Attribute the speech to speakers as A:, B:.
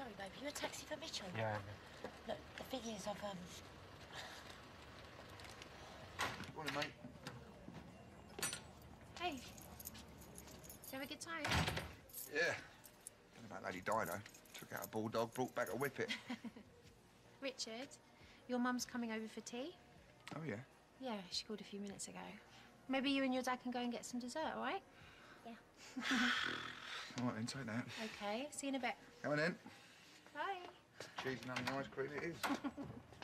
A: Sorry, babe. You a taxi for Mitchell?
B: Yeah.
A: Look, the thing is, I've
C: Morning, mate.
D: Hey. Did you have a good time?
C: Yeah. Don't know about Lady Dido. Took out a bulldog, brought back a whippet.
D: Richard, your mum's coming over for tea.
C: Oh, yeah?
D: Yeah, she called a few minutes ago. Maybe you and your dad can go and get some dessert, all right?
A: yeah.
C: All right, then, take that.
D: Okay, see you in a bit.
C: Come on in.
D: Bye.
C: Cheese and onion ice cream it is.